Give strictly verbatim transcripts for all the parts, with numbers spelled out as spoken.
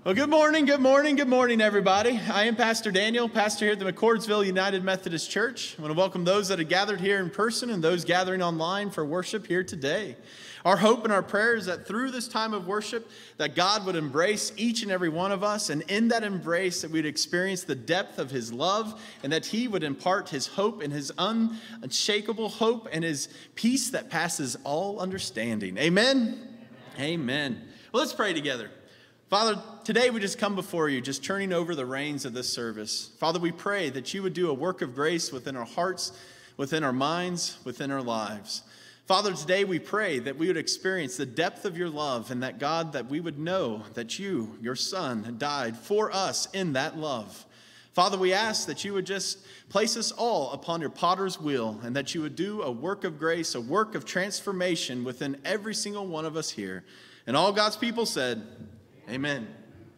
Well, good morning, good morning, good morning, everybody. I am Pastor Daniel, pastor here at the McCordsville United Methodist Church. I want to welcome those that have gathered here in person and those gathering online for worship here today. Our hope and our prayer is that through this time of worship, that God would embrace each and every one of us, and in that embrace that we'd experience the depth of his love, and that he would impart his hope and his un- unshakable hope and his peace that passes all understanding. Amen? Amen. Amen. Well, let's pray together. Father, today we just come before you, just turning over the reins of this service. Father, we pray that you would do a work of grace within our hearts, within our minds, within our lives. Father, today we pray that we would experience the depth of your love, and that, God, that we would know that you, your Son, died for us in that love. Father, we ask that you would just place us all upon your potter's wheel, and that you would do a work of grace, a work of transformation within every single one of us here. And all God's people said, amen.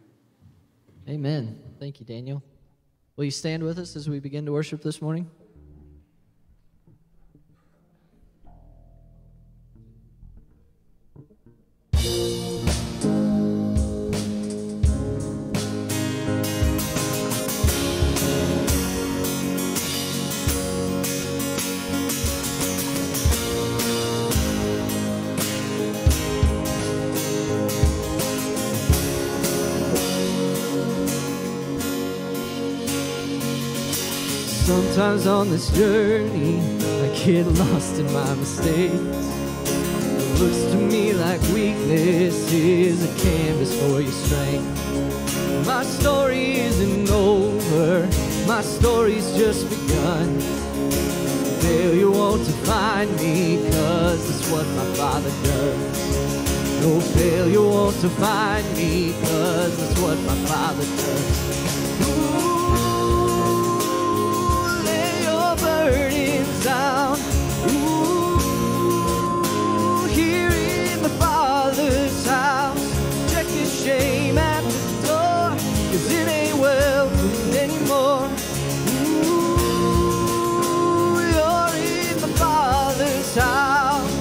Amen. Thank you, Daniel. Will you stand with us as we begin to worship this morning? Sometimes on this journey, I get lost in my mistakes. It looks to me like weakness is a canvas for your strength. My story isn't over, my story's just begun. Failure won't define me, cause that's what my Father does. No failure won't define me, cause that's what my Father does. Burdens down, ooh, here in the Father's house. Check your shame at the door, cause it ain't welcome anymore. Ooh, you're in the Father's house.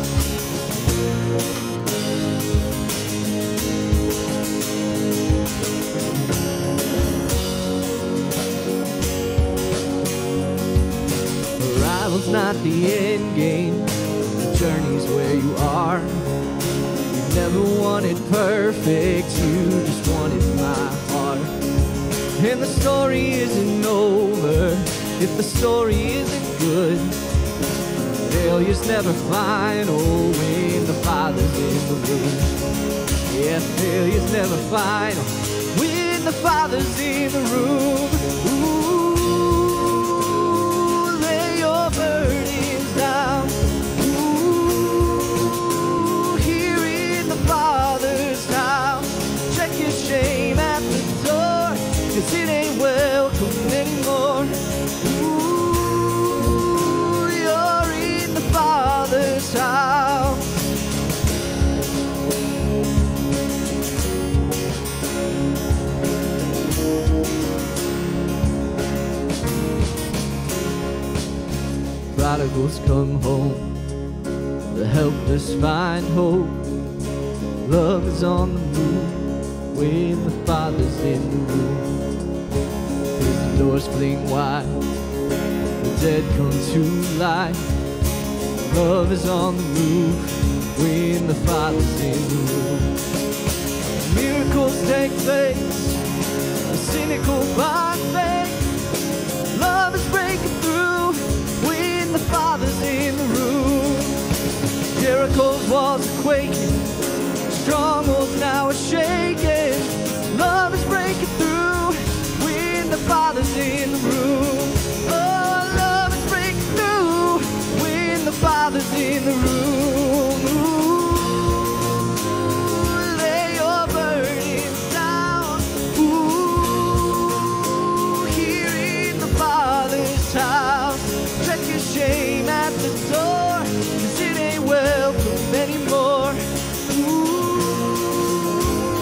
Arrival's not the end game, the journey's where you are. You never wanted perfect, you just wanted my heart. And the story isn't over if the story isn't good. Failure's never final when the Father's in the room. Yeah, failure's never final when the Father's in the room. Ooh. Burdens down, ooh, here in the Father's house. Check your shame at the door, cause it ain't welcome anymore. Ooh, you're in the Father's house. Prodigals come home, the helpless find hope. Love is on the move when the Father's in the room. Prison doors fling wide, the dead come to life. Love is on the move when the Father's in the room. Miracles take place, the cynical find faith. Love is breaking through when the Father's in the room. Jericho's walls are quaking, strongholds now are shaking. Love is breaking through when the Father's in the room. Oh, love is breaking through when the Father's in the room. Ooh, lay your burdens down. Ooh, here in the Father's house. Check your shame at the door, cause it ain't welcome anymore. Ooh,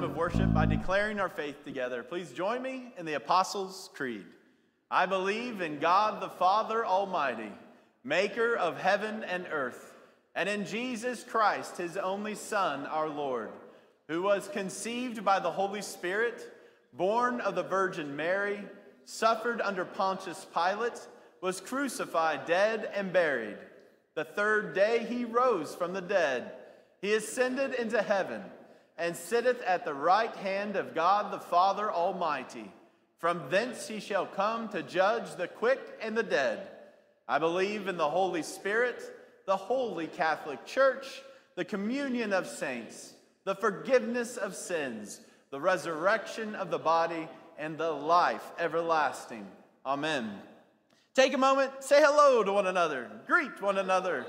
time of worship by declaring our faith together. Please join me in the Apostles' Creed. I believe in God the Father Almighty, maker of heaven and earth, and in Jesus Christ, his only Son, our Lord, who was conceived by the Holy Spirit, born of the Virgin Mary, suffered under Pontius Pilate, was crucified, dead, and buried. The third day he rose from the dead. He ascended into heaven and sitteth at the right hand of God the Father Almighty. From thence he shall come to judge the quick and the dead. I believe in the Holy Spirit, the holy Catholic Church, the communion of saints, the forgiveness of sins, the resurrection of the body, and the life everlasting. Amen. Take a moment, say hello to one another, greet one another.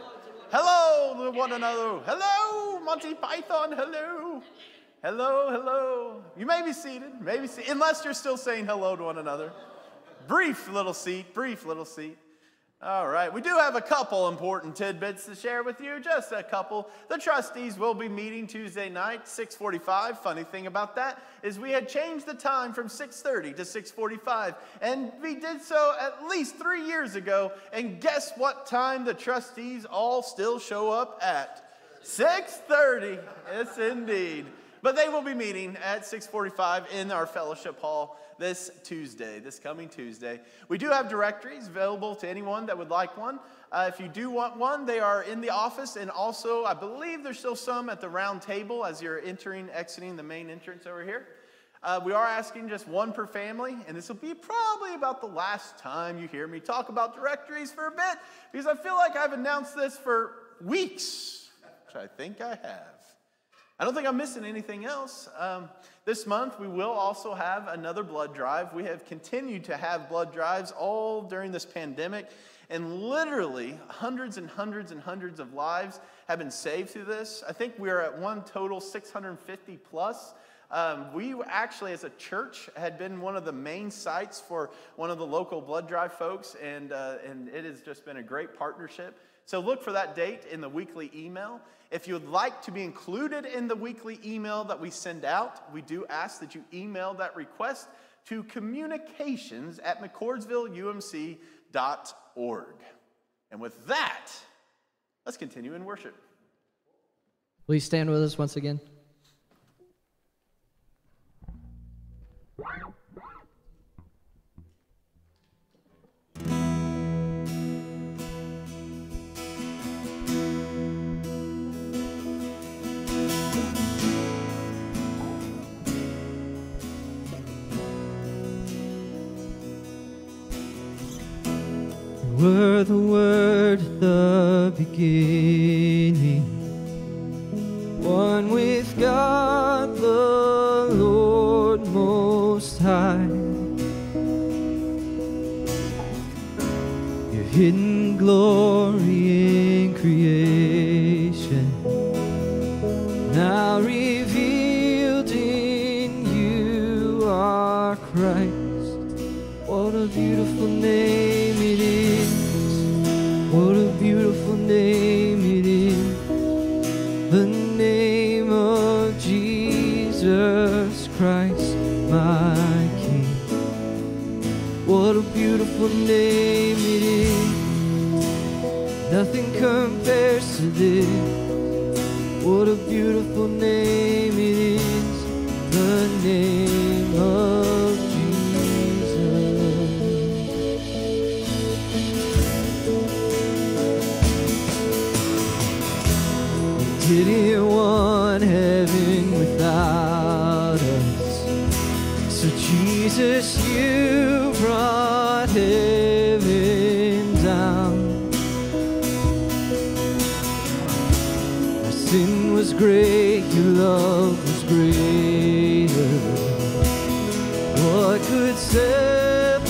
Hello to one another. Hello, Monty Python, hello. Hello, hello. You may be seated, maybe seated, unless you're still saying hello to one another. Brief little seat, brief little seat. All right, we do have a couple important tidbits to share with you, just a couple. The trustees will be meeting Tuesday night, six forty-five. Funny thing about that is we had changed the time from six thirty to six forty-five, and we did so at least three years ago, and guess what time the trustees all still show up at? six thirty, yes indeed. But they will be meeting at six forty-five in our fellowship hall this Tuesday, this coming Tuesday. We do have directories available to anyone that would like one. Uh, if you do want one, they are in the office, and also I believe there's still some at the round table as you're entering, exiting the main entrance over here. Uh, we are asking just one per family, and this will be probably about the last time you hear me talk about directories for a bit, because I feel like I've announced this for weeks, which I think I have. I don't think I'm missing anything else. Um, this month, we will also have another blood drive. We have continued to have blood drives all during this pandemic, and literally hundreds and hundreds and hundreds of lives have been saved through this. I think we are at one total six hundred fifty plus. Um, we actually, as a church, had been one of the main sites for one of the local blood drive folks, and, uh, and it has just been a great partnership. So look for that date in the weekly email. If you would like to be included in the weekly email that we send out, we do ask that you email that request to communications at mccordsville U M C dot org. And with that, let's continue in worship. Please stand with us once again. You were the Word at the beginning, one with God the Lord Most High. Your hidden glory in creation, now revealed in you are Christ. What a beautiful name it is. What a beautiful name it is. The name of Jesus Christ, my King. What a beautiful name it is. Nothing compares to this. What a beautiful name it is. The name of Jesus. You didn't want heaven without us, so Jesus, you brought heaven down. Our sin was great, your love was greater. What could separate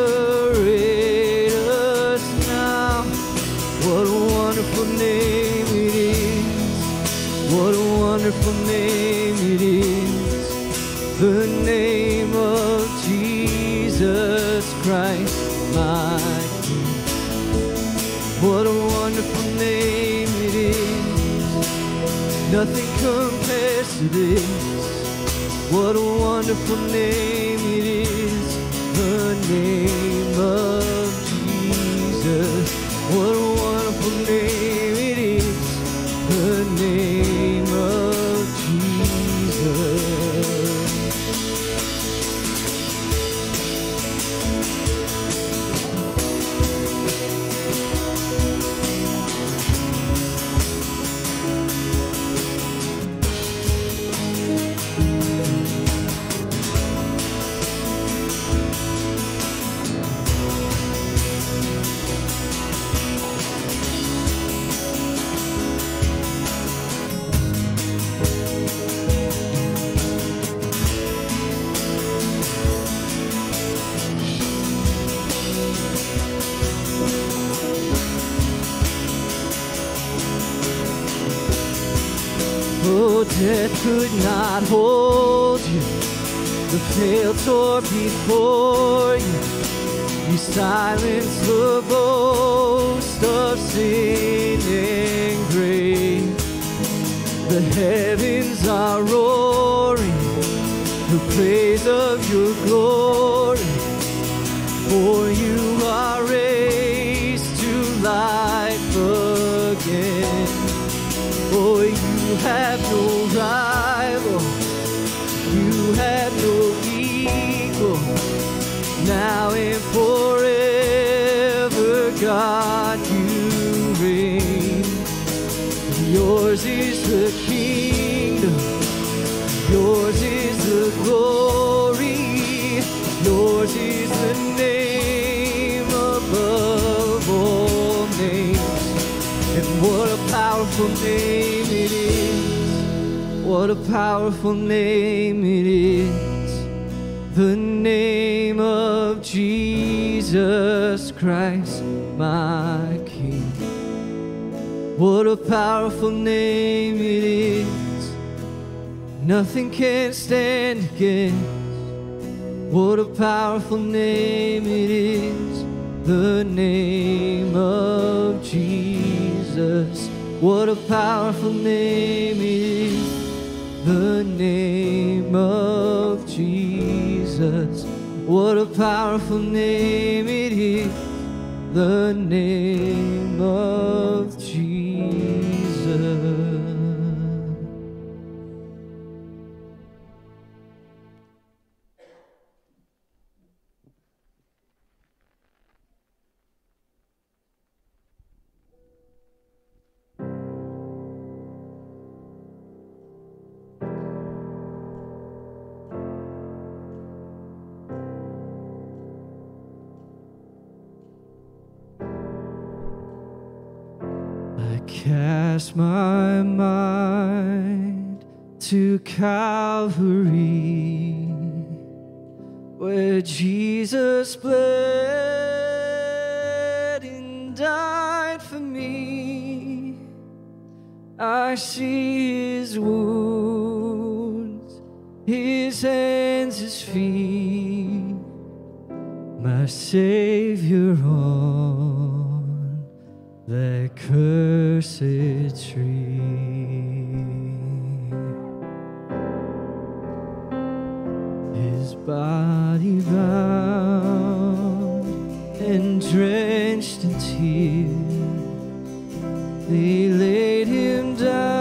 us now? What a wonderful name it is. What a wonderful name it is. The name of Jesus Christ, my King. What a wonderful name it is. Nothing compares to this. What a wonderful name it is, the name of Jesus. What a wonderful name it is, the name of Jesus. Oh, death could not hold you, the veil tore before you. You silenced the boast of sin and grave. The heavens are roaring, the praise of your glory. For you are raised to life again. Oh, you have no rival, you have no equal. Now and forever, God, you reign. Yours is the kingdom, yours is the glory, yours is the name above all names. And what a powerful name it is, what a powerful name it is, the name of Jesus Christ, my King. What a powerful name it is, nothing can stand against. What a powerful name it is, the name of Jesus. What a powerful name it is, the name of Jesus. What a powerful name it is, the name of Jesus. Cast my mind to Calvary, where Jesus bled and died for me. I see his wounds, his hands, his feet, my Savior on that cursed tree. His body bound and drenched in tears, they laid him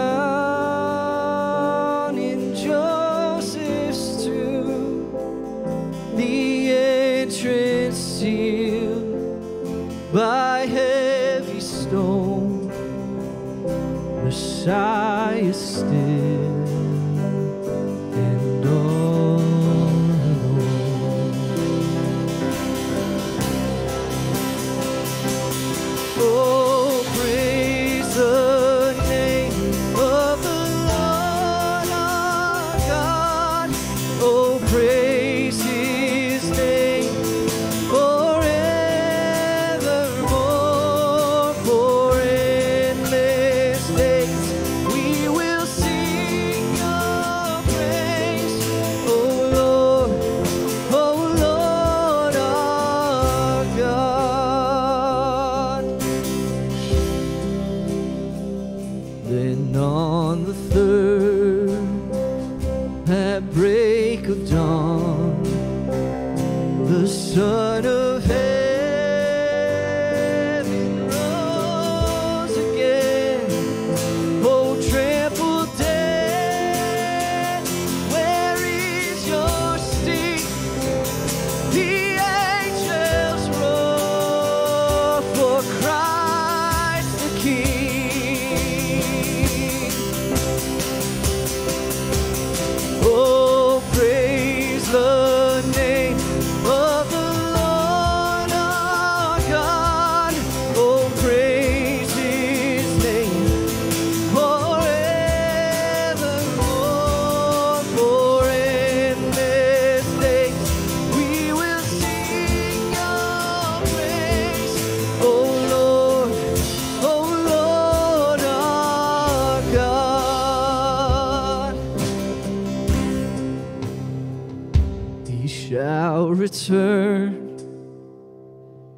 down in Joseph's tomb, the entrance sealed by heavy stone. Messiah still and all alone. Oh, praise the name of the Lord our God. Oh, praise his name forevermore. For endless days we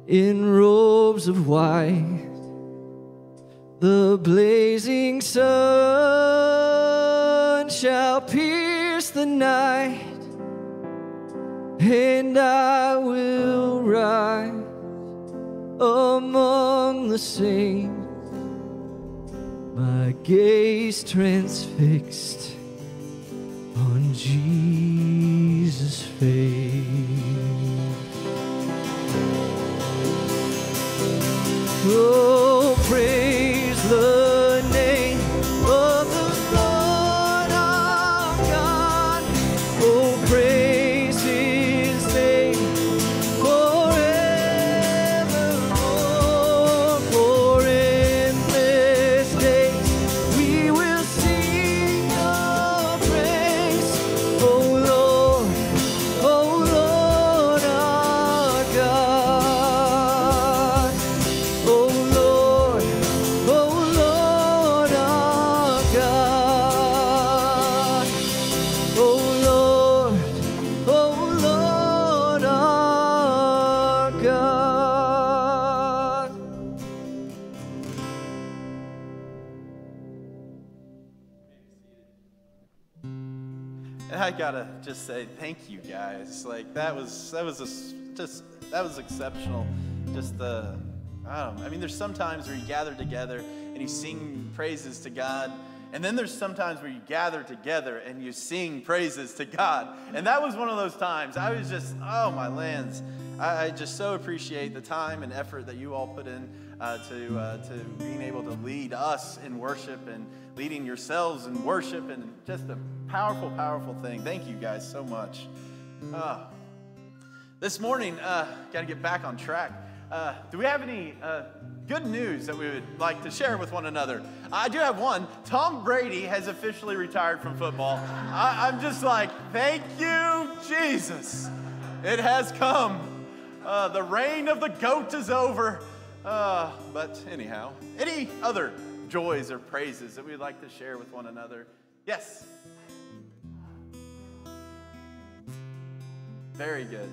in robes of white. The blazing sun shall pierce the night, and I will rise among the saints, my gaze transfixed on Jesus' face. Oh, praise the name of the Lord our God. Oh, praise His name forevermore. For in this days we will sing your praise. Oh Lord, oh Lord our God. Oh Lord, oh Lord our God. Oh Lord, oh Lord our God. And I gotta just say thank you guys. Like that was that was a, s- just that was exceptional. Just the I don't know. I mean, there's some times where you gather together and you sing praises to God, and then there's sometimes where you gather together and you sing praises to God. And that was one of those times. I was just oh my lands. I, I just so appreciate the time and effort that you all put in uh, to uh, to being able to lead us in worship and leading yourselves in worship, and just a powerful, powerful thing. Thank you guys so much. Uh, this morning, uh, got to get back on track. Uh, do we have any uh, good news that we would like to share with one another? I do have one. Tom Brady has officially retired from football. I, I'm just like, thank you, Jesus. It has come. Uh, the reign of the GOAT is over. Uh, but anyhow, any other joys or praises that we'd like to share with one another? Yes. Very good.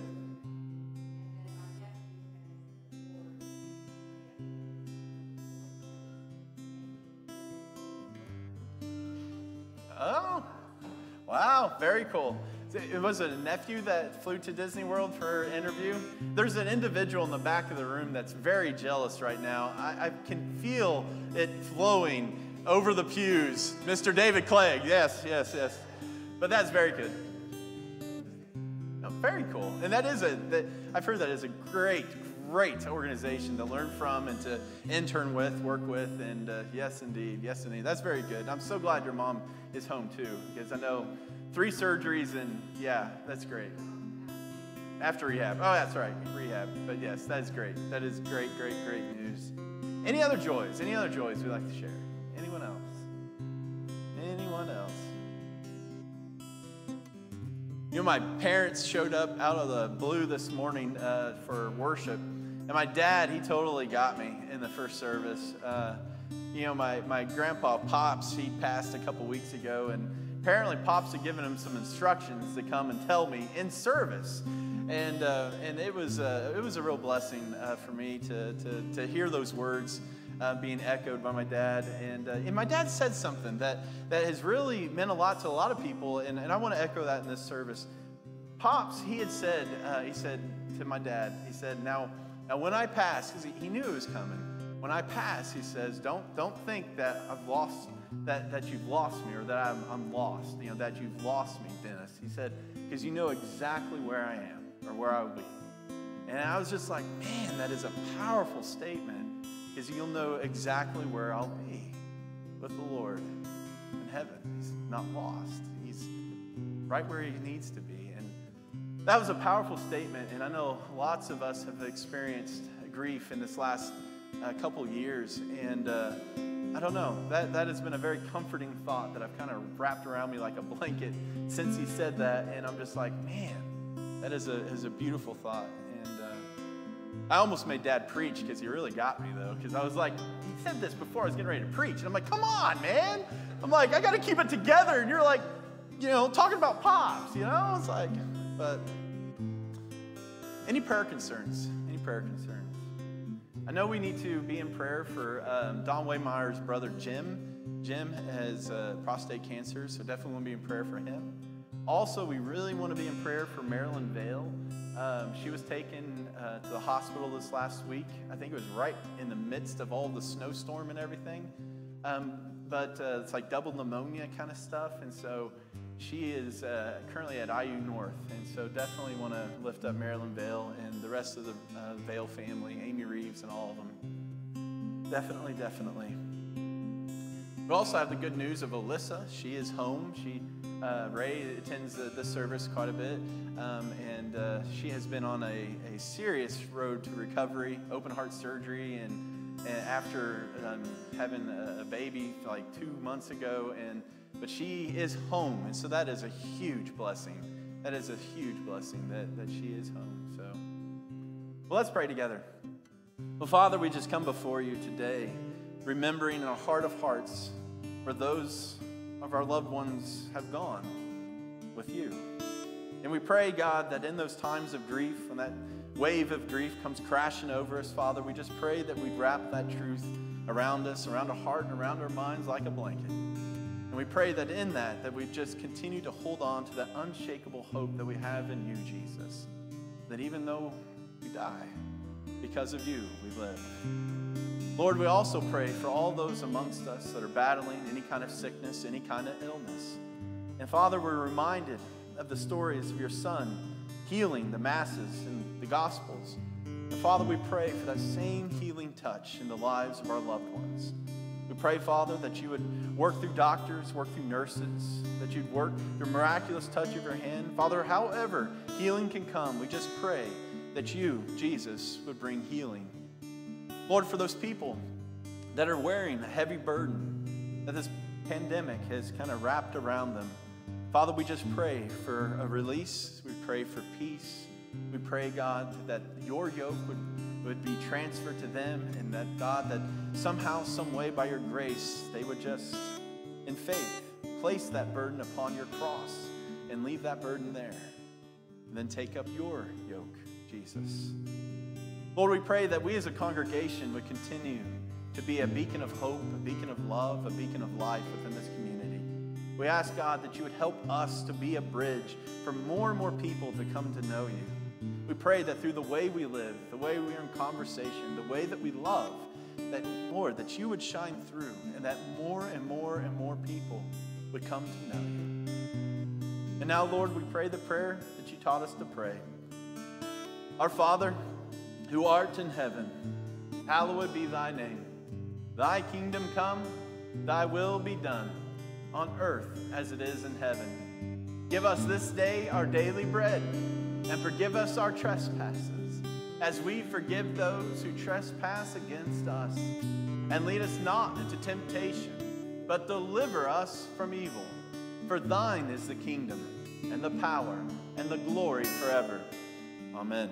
Oh, wow, very cool. It was a nephew that flew to Disney World for an interview. There's an individual in the back of the room that's very jealous right now. I, I can feel it flowing over the pews. Mister David Clegg, yes, yes, yes. But that's very good. Oh, very cool. And that is a, that, I've heard that is a great, great organization to learn from and to intern with, work with, and uh, yes, indeed, yes, indeed. That's very good. I'm so glad your mom is home too, because I know three surgeries and yeah, that's great. After rehab. Oh, that's right, rehab. But yes, that is great. That is great, great, great news. Any other joys? Any other joys we'd like to share? Anyone else? Anyone else? You know, my parents showed up out of the blue this morning uh, for worship, and my dad, he totally got me in the first service. Uh, you know, my, my grandpa, Pops, he passed a couple weeks ago, and apparently Pops had given him some instructions to come and tell me in service. And uh, and it was uh, it was a real blessing uh, for me to, to to hear those words uh, being echoed by my dad. And uh, and my dad said something that that has really meant a lot to a lot of people. And, and I want to echo that in this service. Pops, he had said uh, he said to my dad, he said, now now when I pass, because he, he knew it was coming. When I pass, he says, don't don't think that I've lost that that you've lost me or that I'm I'm lost. You know that you've lost me, Dennis. He said, because you know exactly where I am. Or where I will be. And I was just like, man, that is a powerful statement, because you'll know exactly where I'll be with the Lord in heaven. He's not lost. He's right where he needs to be. And that was a powerful statement, and I know lots of us have experienced grief in this last uh, couple years, and uh, I don't know, that, that has been a very comforting thought that I've kind of wrapped around me like a blanket since he said that, and I'm just like, man, that is a, is a beautiful thought. And uh, I almost made Dad preach because he really got me, though, because I was like, he said this before I was getting ready to preach. And I'm like, come on, man. I'm like, I got to keep it together. And you're like, you know, talking about Pops, you know? It's like, but any prayer concerns? Any prayer concerns? I know we need to be in prayer for um, Don Waymeyer's brother, Jim. Jim has uh, prostate cancer, so definitely want to be in prayer for him. Also, we really want to be in prayer for Marilyn Vale. Um, she was taken uh, to the hospital this last week. I think it was right in the midst of all the snowstorm and everything. Um, but uh, it's like double pneumonia kind of stuff, and so she is uh, currently at I U North, and so definitely want to lift up Marilyn Vale and the rest of the uh, Vale family, Amy Reeves and all of them. Definitely, definitely. We also have the good news of Alyssa. She is home. She, uh, Ray attends uh, this service quite a bit, um, and uh, she has been on a, a serious road to recovery, open heart surgery, and, and after um, having a, a baby like two months ago, and but she is home, and so that is a huge blessing. That is a huge blessing that, that she is home. So, well, let's pray together. Well, Father, we just come before you today, remembering in our heart of hearts where those of our loved ones have gone with you. And we pray, God, that in those times of grief, when that wave of grief comes crashing over us, Father, we just pray that we'd wrap that truth around us, around our heart, and around our minds like a blanket. And we pray that in that, that we just continue to hold on to that unshakable hope that we have in you, Jesus. That even though we die, because of you, we live. Lord, we also pray for all those amongst us that are battling any kind of sickness, any kind of illness. And Father, we're reminded of the stories of your Son healing the masses in the Gospels. And Father, we pray for that same healing touch in the lives of our loved ones. We pray, Father, that you would work through doctors, work through nurses, that you'd work your miraculous touch of your hand. Father, however healing can come, we just pray that you, Jesus, would bring healing. Lord, for those people that are wearing a heavy burden that this pandemic has kind of wrapped around them, Father, we just pray for a release. We pray for peace. We pray, God, that your yoke would would be transferred to them, and that, God, that somehow, some way, by your grace, they would just, in faith, place that burden upon your cross and leave that burden there. And then take up your yoke, Jesus. Lord, we pray that we as a congregation would continue to be a beacon of hope, a beacon of love, a beacon of life within this community. We ask, God, that you would help us to be a bridge for more and more people to come to know you. We pray that through the way we live, the way we are in conversation, the way that we love, that, Lord, that you would shine through and that more and more and more people would come to know you. And now, Lord, we pray the prayer that you taught us to pray. Our Father, who art in heaven, hallowed be thy name. Thy kingdom come, thy will be done, on earth as it is in heaven. Give us this day our daily bread, and forgive us our trespasses, as we forgive those who trespass against us. And lead us not into temptation, but deliver us from evil. For thine is the kingdom, and the power, and the glory forever. Amen.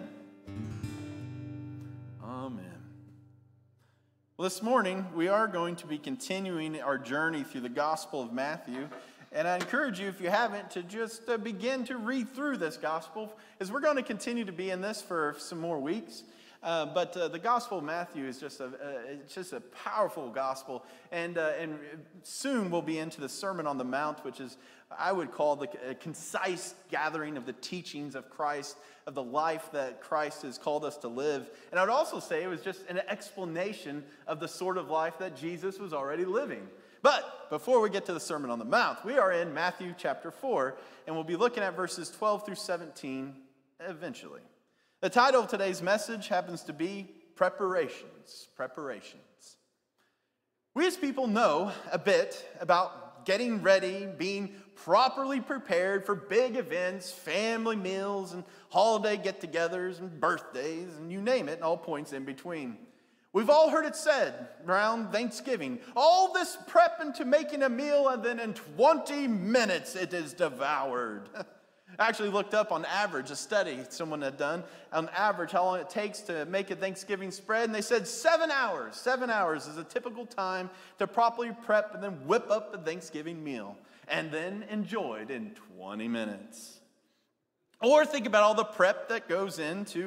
Amen. Well, this morning, we are going to be continuing our journey through the Gospel of Matthew. And I encourage you, if you haven't, to just uh, begin to read through this gospel, as we're going to continue to be in this for some more weeks. Uh, but uh, the Gospel of Matthew is just a, uh, it's just a powerful gospel. And, uh, and soon we'll be into the Sermon on the Mount, which is, I would call, the a concise gathering of the teachings of Christ, of the life that Christ has called us to live. And I would also say it was just an explanation of the sort of life that Jesus was already living. But before we get to the Sermon on the Mount, we are in Matthew chapter four, and we'll be looking at verses twelve through seventeen eventually. The title of today's message happens to be Preparations. Preparations. We as people know a bit about getting ready, being properly prepared for big events, family meals, and holiday get-togethers, and birthdays, and you name it, and all points in between. We've all heard it said around Thanksgiving, all this prep into making a meal, and then in twenty minutes it is devoured. I actually looked up on average, a study someone had done, on average how long it takes to make a Thanksgiving spread, and they said seven hours. Seven hours is a typical time to properly prep and then whip up the Thanksgiving meal, and then enjoy it in twenty minutes. Or think about all the prep that goes into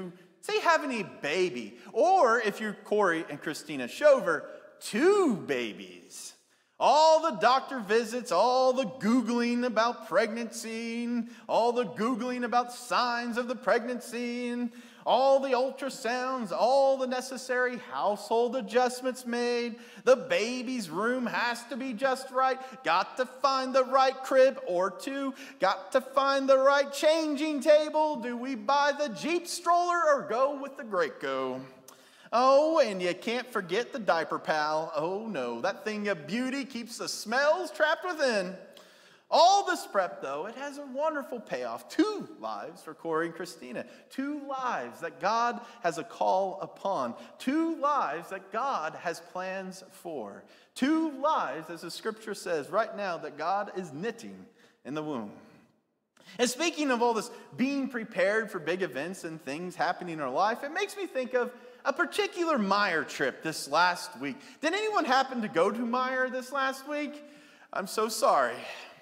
say having a baby, or if you're Corey and Christina Shover, two babies. All the doctor visits, all the Googling about pregnancy, all the Googling about signs of the pregnancy, and all the ultrasounds, all the necessary household adjustments made. The baby's room has to be just right. Got to find the right crib or two. Got to find the right changing table. Do we buy the Jeep stroller or go with the Graco? Oh, and you can't forget the diaper pal. Oh no, that thing of beauty keeps the smells trapped within. All this prep, though, it has a wonderful payoff. Two lives for Corey and Christina. Two lives that God has a call upon. Two lives that God has plans for. Two lives, as the scripture says right now, that God is knitting in the womb. And speaking of all this being prepared for big events and things happening in our life, it makes me think of a particular Meyer trip this last week. Did anyone happen to go to Meyer this last week? I'm so sorry.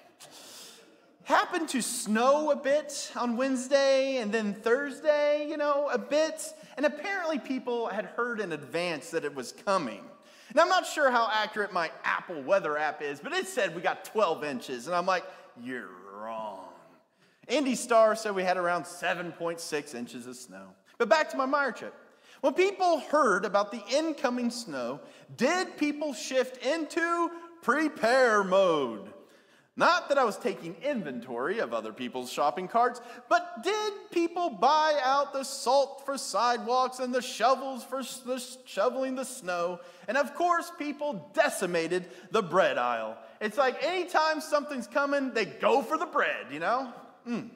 Happened to snow a bit on Wednesday and then Thursday, you know, a bit. And apparently people had heard in advance that it was coming. And I'm not sure how accurate my Apple weather app is, but it said we got twelve inches. And I'm like, you're wrong. Indy Star said we had around seven point six inches of snow. But back to my Meyer trip. When people heard about the incoming snow, did people shift into prepare mode? Not that I was taking inventory of other people's shopping carts, but did people buy out the salt for sidewalks and the shovels for the shoveling the snow? And of course, people decimated the bread aisle. It's like anytime something's coming, they go for the bread, you know? Mm.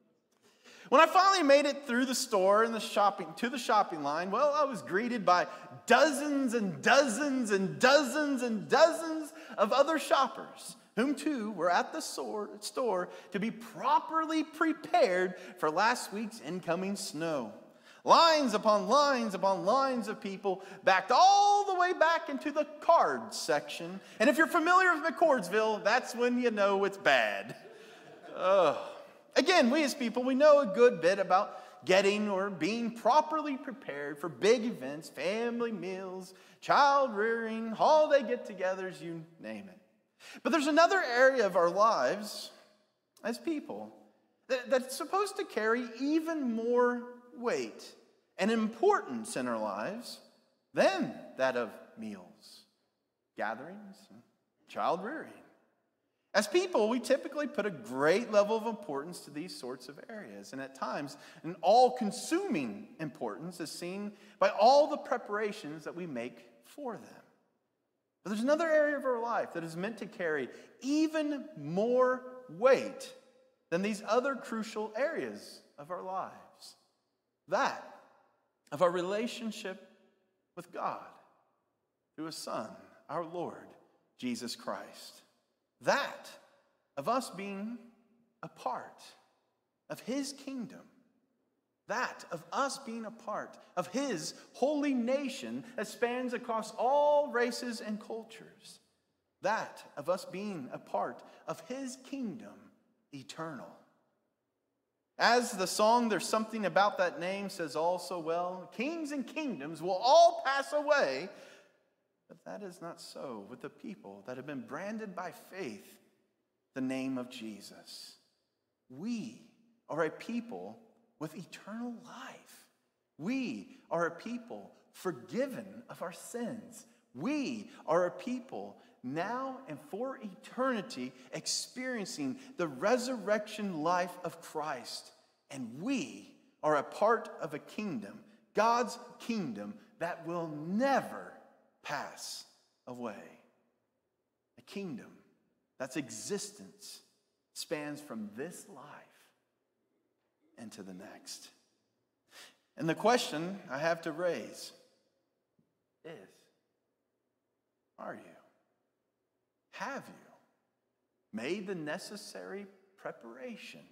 When I finally made it through the store and the shopping to the shopping line, well, I was greeted by dozens and dozens and dozens and dozens of other shoppers, whom too were at the store to be properly prepared for last week's incoming snow. Lines upon lines upon lines of people backed all the way back into the cards section. And if you're familiar with McCordsville, that's when you know it's bad. Ugh. Again, we as people, we know a good bit about getting or being properly prepared for big events, family meals, child rearing, holiday get-togethers, you name it. But there's another area of our lives as people that, that's supposed to carry even more weight and importance in our lives than that of meals, gatherings, and child rearing. As people, we typically put a great level of importance to these sorts of areas, and at times, an all-consuming importance is seen by all the preparations that we make for them. But there's another area of our life that is meant to carry even more weight than these other crucial areas of our lives. That of our relationship with God through His Son, our Lord, Jesus Christ. That of us being a part of His kingdom. That of us being a part of His holy nation that spans across all races and cultures. That of us being a part of His kingdom eternal. As the song "There's Something About That Name" says all so well, kings and kingdoms will all pass away, but that is not so with the people that have been branded by faith the name of Jesus. We are a people with eternal life. We are a people forgiven of our sins. We are a people now and for eternity experiencing the resurrection life of Christ. And we are a part of a kingdom, God's kingdom, that will never pass away. A kingdom that's existence spans from this life into the next. And the question I have to raise is, are you? Have you made the necessary preparations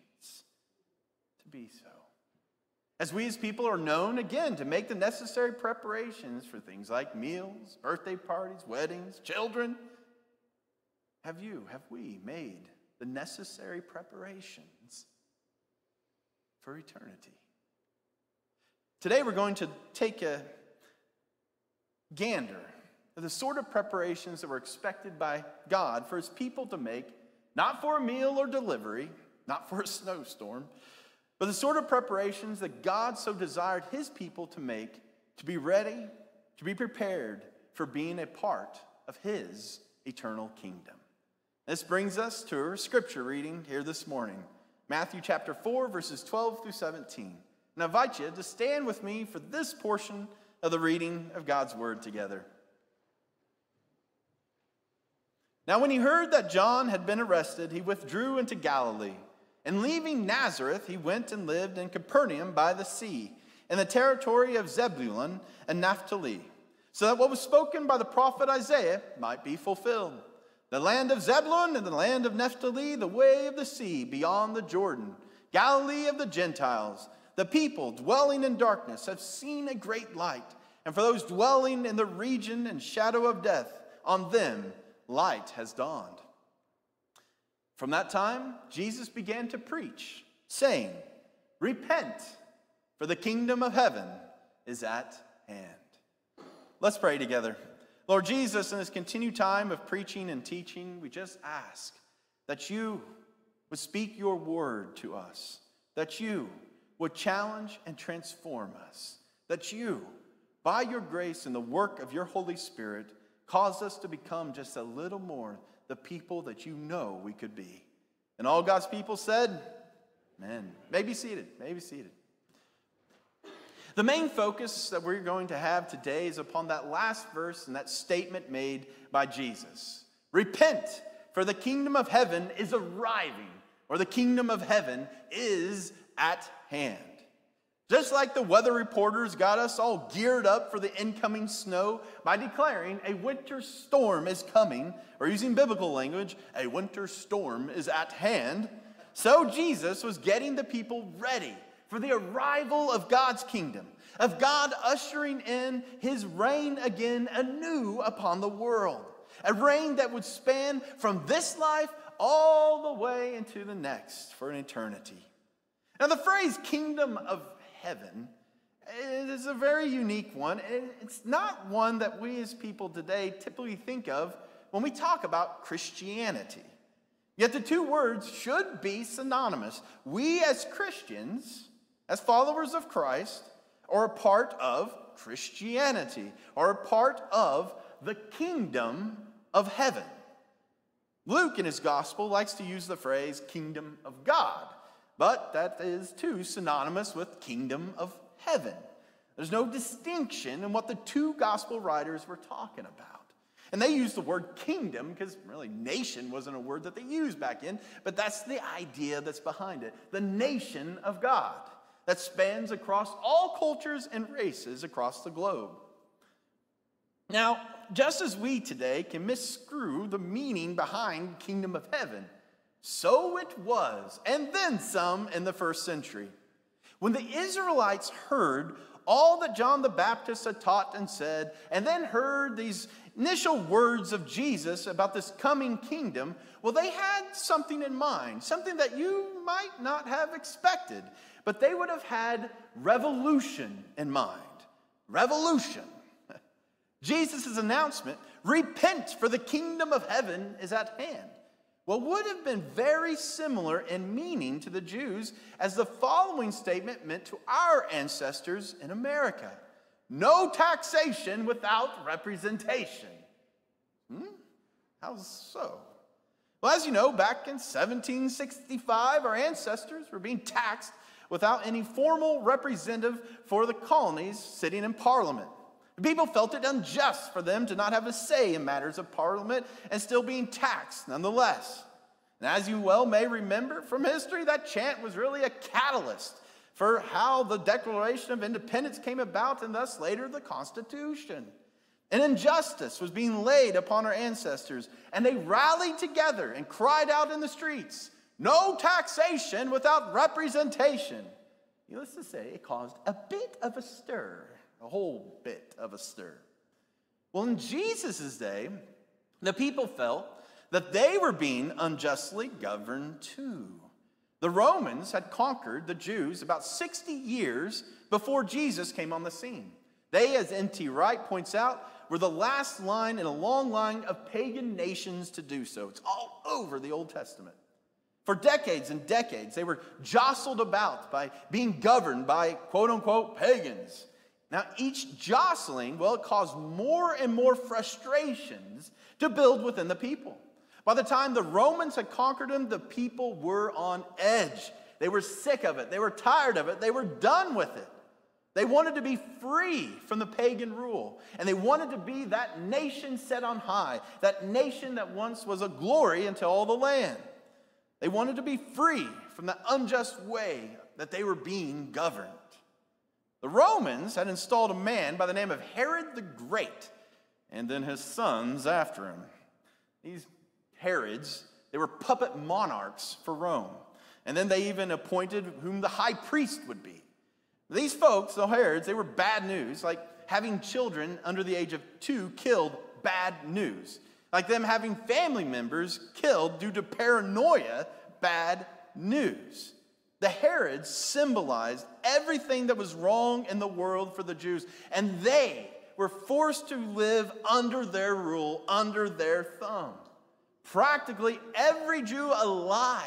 to be so? As we as people are known, again, to make the necessary preparations for things like meals, birthday parties, weddings, children, have you, have we made the necessary preparations for eternity? Today we're going to take a gander at the sort of preparations that were expected by God for his people to make, not for a meal or delivery, not for a snowstorm, but the sort of preparations that God so desired his people to make to be ready, to be prepared for being a part of his eternal kingdom. This brings us to our scripture reading here this morning, Matthew chapter four, verses twelve through seventeen. And I invite you to stand with me for this portion of the reading of God's word together. Now when he heard that John had been arrested, he withdrew into Galilee. And leaving Nazareth, he went and lived in Capernaum by the sea, in the territory of Zebulun and Naphtali, so that what was spoken by the prophet Isaiah might be fulfilled. The land of Zebulun and the land of Naphtali, the way of the sea beyond the Jordan, Galilee of the Gentiles. The people dwelling in darkness have seen a great light, and for those dwelling in the region and shadow of death, on them light has dawned. From that time, Jesus began to preach, saying, "Repent, for the kingdom of heaven is at hand." Let's pray together. Lord Jesus, in this continued time of preaching and teaching, we just ask that you would speak your word to us, that you would challenge and transform us, that you, by your grace and the work of your Holy Spirit, cause us to become just a little more the people that you know we could be. And all God's people said, amen. May be seated, may be seated. The main focus that we're going to have today is upon that last verse and that statement made by Jesus. Repent, for the kingdom of heaven is arriving, or the kingdom of heaven is at hand. Just like the weather reporters got us all geared up for the incoming snow by declaring a winter storm is coming, or using biblical language, a winter storm is at hand, so Jesus was getting the people ready for the arrival of God's kingdom, of God ushering in his reign again anew upon the world, a reign that would span from this life all the way into the next for an eternity. Now the phrase kingdom of heaven is a very unique one, and it's not one that we as people today typically think of when we talk about Christianity. Yet the two words should be synonymous. We as Christians, as followers of Christ, are a part of Christianity, are a part of the kingdom of heaven. Luke in his gospel likes to use the phrase kingdom of God, but that is too synonymous with kingdom of heaven. There's no distinction in what the two gospel writers were talking about. And they used the word kingdom because really nation wasn't a word that they used back then, but that's the idea that's behind it. The nation of God that spans across all cultures and races across the globe. Now, just as we today can misscrew the meaning behind kingdom of heaven, so it was, and then some in the first century. When the Israelites heard all that John the Baptist had taught and said, and then heard these initial words of Jesus about this coming kingdom, well, they had something in mind, something that you might not have expected, but they would have had revolution in mind. Revolution. Jesus' announcement, repent, for the kingdom of heaven is at hand, well, would have been very similar in meaning to the Jews as the following statement meant to our ancestors in America. No taxation without representation. Hmm? How so? Well, as you know, back in seventeen sixty-five, our ancestors were being taxed without any formal representative for the colonies sitting in Parliament. People felt it unjust for them to not have a say in matters of Parliament and still being taxed nonetheless. And as you well may remember from history, that chant was really a catalyst for how the Declaration of Independence came about and thus later the Constitution. An injustice was being laid upon our ancestors, and they rallied together and cried out in the streets, no taxation without representation. Needless to say, it caused a bit of a stir. A whole bit of a stir. Well, in Jesus' day, the people felt that they were being unjustly governed too. The Romans had conquered the Jews about sixty years before Jesus came on the scene. They, as N T Wright points out, were the last line in a long line of pagan nations to do so. It's all over the Old Testament. For decades and decades, they were jostled about by being governed by quote-unquote pagans. Now, each jostling, well, it caused more and more frustrations to build within the people. By the time the Romans had conquered them, the people were on edge. They were sick of it. They were tired of it. They were done with it. They wanted to be free from the pagan rule. And they wanted to be that nation set on high, that nation that once was a glory unto all the land. They wanted to be free from the unjust way that they were being governed. The Romans had installed a man by the name of Herod the Great, and then his sons after him. These Herods, they were puppet monarchs for Rome. And then they even appointed whom the high priest would be. These folks, the Herods, they were bad news, like having children under the age of two killed, bad news. Like them having family members killed due to paranoia, bad news. The Herods symbolized everything that was wrong in the world for the Jews, and they were forced to live under their rule, under their thumb. Practically every Jew alive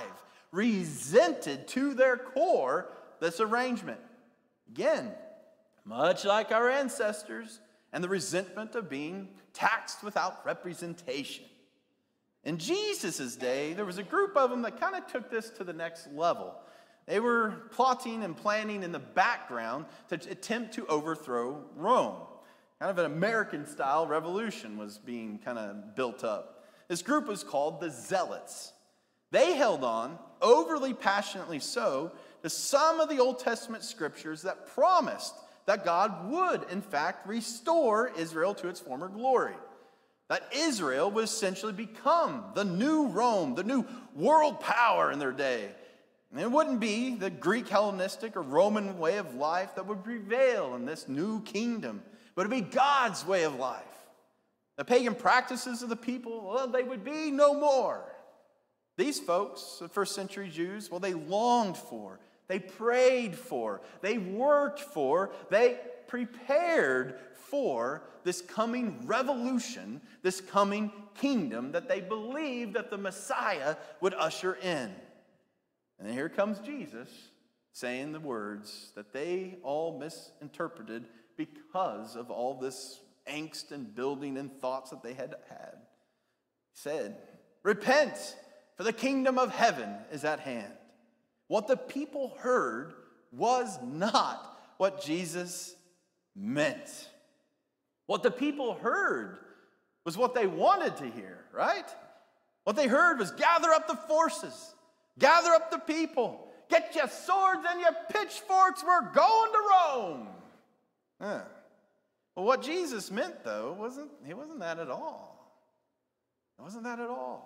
resented to their core this arrangement. Again, much like our ancestors and the resentment of being taxed without representation. In Jesus' day, there was a group of them that kind of took this to the next level. They were plotting and planning in the background to attempt to overthrow Rome. Kind of an American-style revolution was being kind of built up. This group was called the Zealots. They held on, overly passionately so, to some of the Old Testament scriptures that promised that God would, in fact, restore Israel to its former glory. That Israel would essentially become the new Rome, the new world power in their day. And it wouldn't be the Greek Hellenistic or Roman way of life that would prevail in this new kingdom, but it would be God's way of life. The pagan practices of the people, well, they would be no more. These folks, the first century Jews, well, they longed for, they prayed for, they worked for, they prepared for this coming revolution, this coming kingdom that they believed that the Messiah would usher in. And then here comes Jesus saying the words that they all misinterpreted because of all this angst and building and thoughts that they had had. He said, "Repent, for the kingdom of heaven is at hand." What the people heard was not what Jesus meant. What the people heard was what they wanted to hear, right? What they heard was gather up the forces, gather up the people, get your swords and your pitchforks, we're going to Rome. Huh. Well, what Jesus meant, though, wasn't, he wasn't that at all. It wasn't that at all.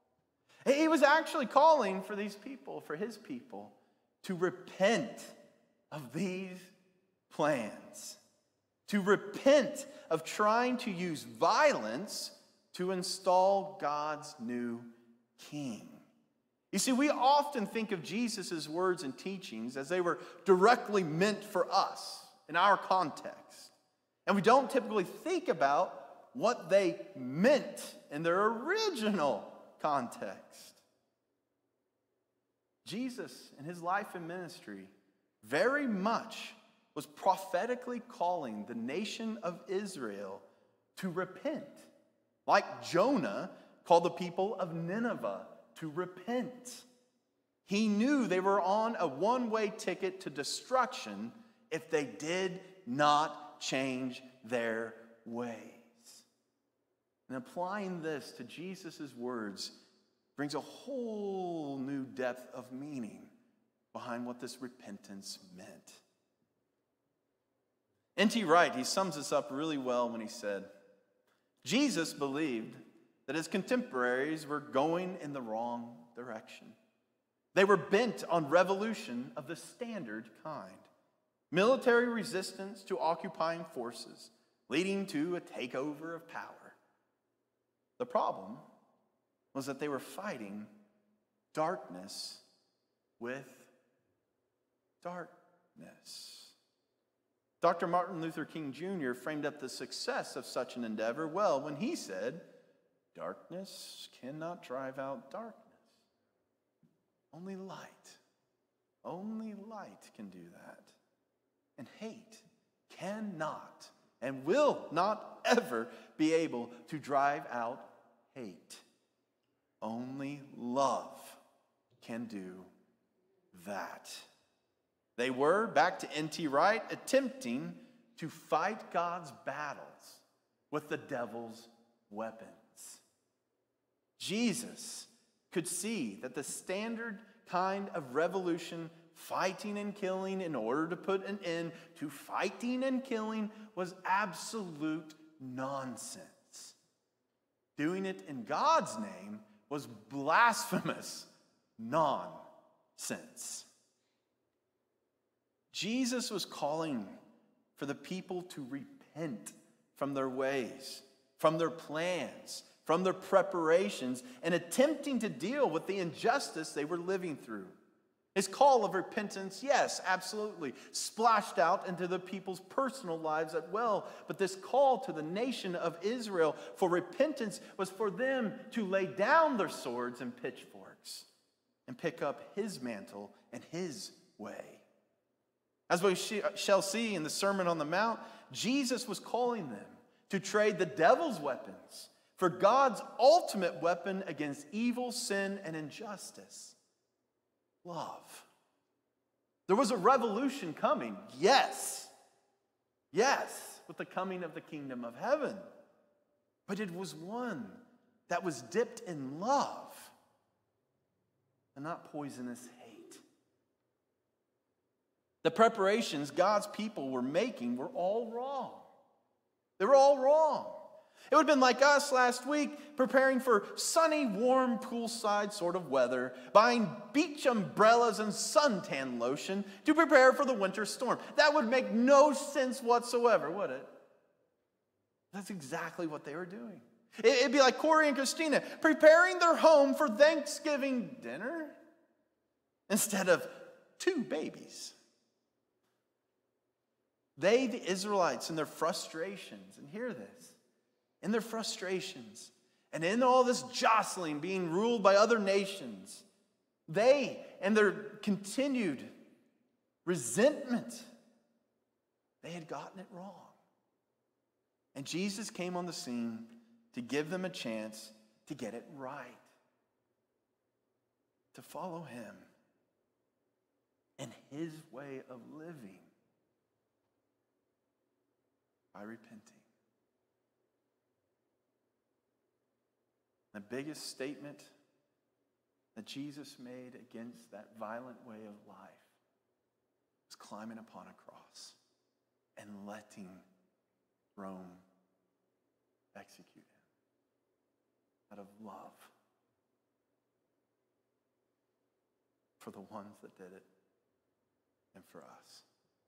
He was actually calling for these people, for his people, to repent of these plans. To repent of trying to use violence to install God's new king. You see, we often think of Jesus' words and teachings as they were directly meant for us in our context. And we don't typically think about what they meant in their original context. Jesus, in his life and ministry, very much was prophetically calling the nation of Israel to repent, like Jonah called the people of Nineveh to repent. He knew they were on a one-way ticket to destruction if they did not change their ways. And applying this to Jesus' words brings a whole new depth of meaning behind what this repentance meant. N T Wright, he sums this up really well when he said, Jesus believed that his contemporaries were going in the wrong direction. They were bent on revolution of the standard kind. Military resistance to occupying forces, leading to a takeover of power. The problem was that they were fighting darkness with darkness. Doctor Martin Luther King Junior framed up the success of such an endeavor well when he said, "Darkness cannot drive out darkness. Only light, only light can do that. And hate cannot and will not ever be able to drive out hate. Only love can do that." They were, back to N T Wright, attempting to fight God's battles with the devil's weapons. Jesus could see that the standard kind of revolution, fighting and killing in order to put an end to fighting and killing, was absolute nonsense. Doing it in God's name was blasphemous nonsense. Jesus was calling for the people to repent from their ways, from their plans, from their preparations, and attempting to deal with the injustice they were living through. His call of repentance, yes, absolutely, splashed out into the people's personal lives as well. But this call to the nation of Israel for repentance was for them to lay down their swords and pitchforks and pick up his mantle and his way. As we shall see in the Sermon on the Mount, Jesus was calling them to trade the devil's weapons for God's ultimate weapon against evil, sin, and injustice: love. There was a revolution coming, yes, yes, with the coming of the kingdom of heaven. But it was one that was dipped in love and not poisonous hate. The preparations God's people were making were all wrong. They were all wrong. It would have been like us last week preparing for sunny, warm, poolside sort of weather, buying beach umbrellas and suntan lotion to prepare for the winter storm. That would make no sense whatsoever, would it? That's exactly what they were doing. It'd be like Corey and Christina preparing their home for Thanksgiving dinner instead of two babies. They, the Israelites, in their frustrations, and hear this, in their frustrations, and in all this jostling, being ruled by other nations, they and their continued resentment, they had gotten it wrong. And Jesus came on the scene to give them a chance to get it right, to follow him and his way of living by repenting. The biggest statement that Jesus made against that violent way of life was climbing upon a cross and letting Rome execute him out of love for the ones that did it and for us.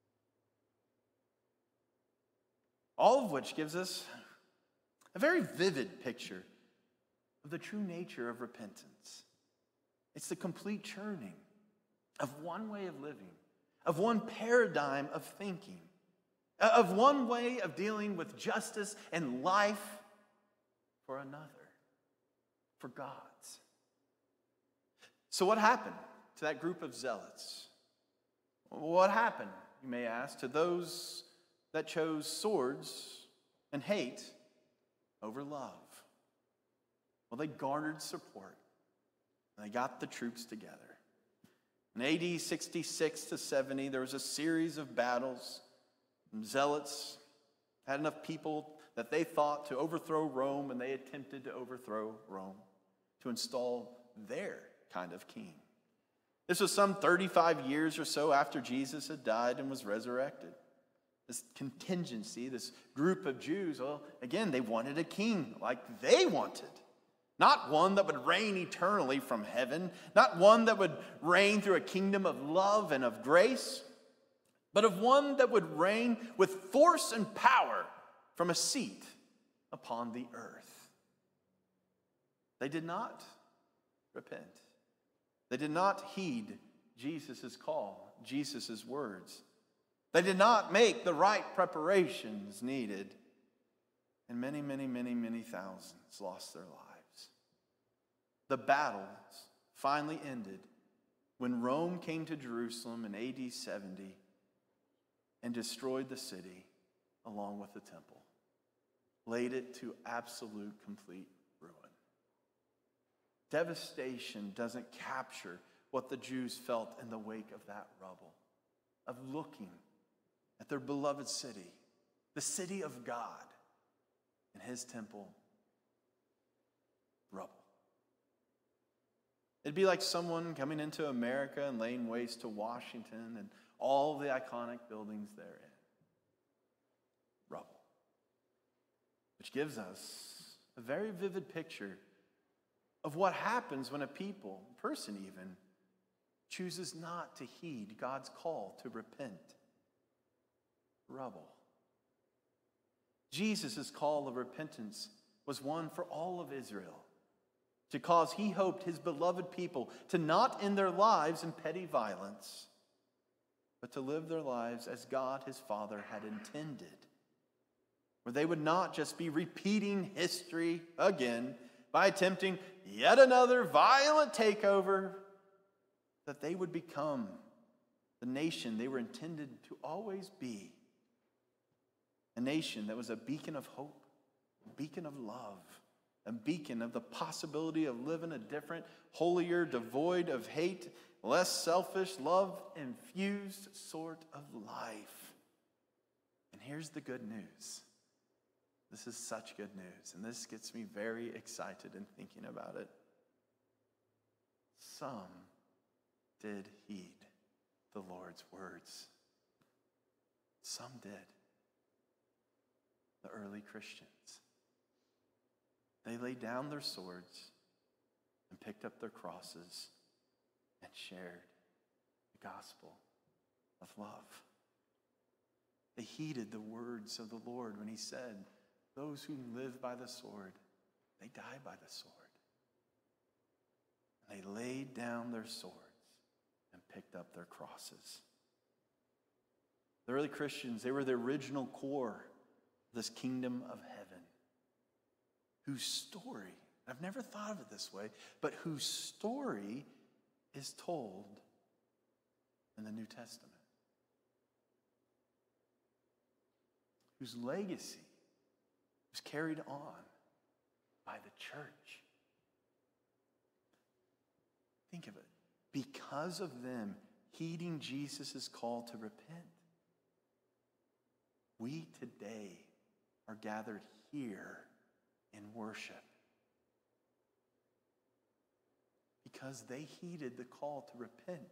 All of which gives us a very vivid picture of the true nature of repentance. It's the complete churning of one way of living, of one paradigm of thinking, of one way of dealing with justice and life for another, for God's. So what happened to that group of zealots? What happened, you may ask, to those that chose swords and hate over love? Well, they garnered support. And they got the troops together. In A D sixty-six to seventy, there was a series of battles. And zealots had enough people that they thought to overthrow Rome, and they attempted to overthrow Rome to install their kind of king. This was some thirty-five years or so after Jesus had died and was resurrected. This contingency, this group of Jews, well, again, they wanted a king like they wanted. Not one that would reign eternally from heaven, not one that would reign through a kingdom of love and of grace, but of one that would reign with force and power from a seat upon the earth. They did not repent. They did not heed Jesus' call, Jesus' words. They did not make the right preparations needed. And many, many, many, many thousands lost their lives. The battles finally ended when Rome came to Jerusalem in A D seventy and destroyed the city along with the temple, laid it to absolute, complete ruin. Devastation doesn't capture what the Jews felt in the wake of that rubble, of looking at their beloved city, the city of God, and his temple, rubble. It'd be like someone coming into America and laying waste to Washington and all the iconic buildings therein. Rubble. Which gives us a very vivid picture of what happens when a people, a person even, chooses not to heed God's call to repent. Rubble. Jesus' call of repentance was one for all of Israel, because he hoped his beloved people to not end their lives in petty violence, but to live their lives as God, his Father, had intended, where they would not just be repeating history again by attempting yet another violent takeover, that they would become the nation they were intended to always be. A nation that was a beacon of hope, a beacon of love, a beacon of the possibility of living a different, holier, devoid of hate, less selfish, love-infused sort of life. And here's the good news. This is such good news, and this gets me very excited in thinking about it. Some did heed the Lord's words. Some did. The early Christians. They laid down their swords and picked up their crosses and shared the gospel of love. They heeded the words of the Lord when he said, those who live by the sword, they die by the sword. And they laid down their swords and picked up their crosses. The early Christians, they were the original core of this kingdom of heaven, whose story, I've never thought of it this way, but whose story is told in the New Testament. Whose legacy was carried on by the church. Think of it. Because of them heeding Jesus' call to repent, we today are gathered here in worship. Because they heeded the call to repent.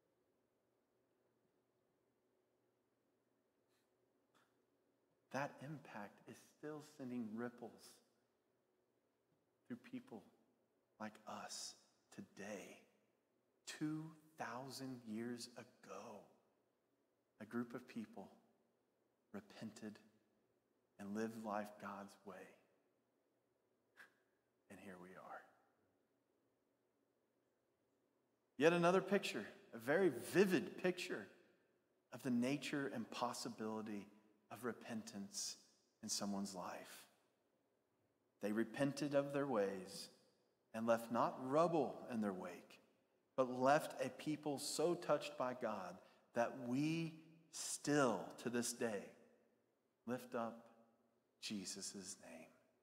That impact is still sending ripples through people like us today. two thousand years ago, a group of people repented and lived life God's way. And here we are. Yet another picture, a very vivid picture of the nature and possibility of repentance in someone's life. They repented of their ways and left not rubble in their wake, but left a people so touched by God that we still, to this day, lift up Jesus' name.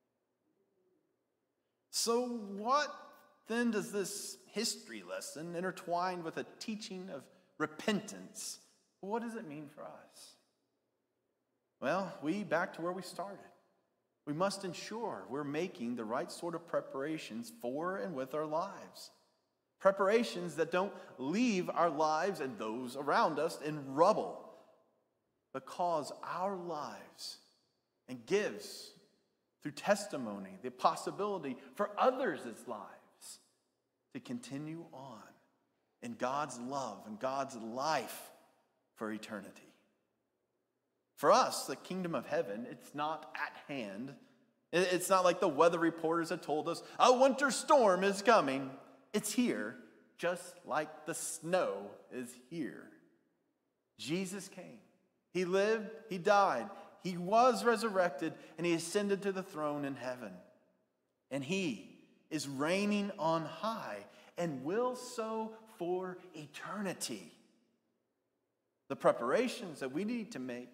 So what then does this history lesson intertwine with a teaching of repentance? What does it mean for us? Well, we, back to where we started. We must ensure we're making the right sort of preparations for and with our lives. Preparations that don't leave our lives and those around us in rubble, but cause our lives and gives, through testimony, the possibility for others' lives to continue on in God's love and God's life for eternity. For us, the kingdom of heaven, it's not at hand. It's not like the weather reporters have told us, a winter storm is coming. It's here, just like the snow is here. Jesus came. He lived, he died, he was resurrected, and he ascended to the throne in heaven. And he is reigning on high and will so for eternity. The preparations that we need to make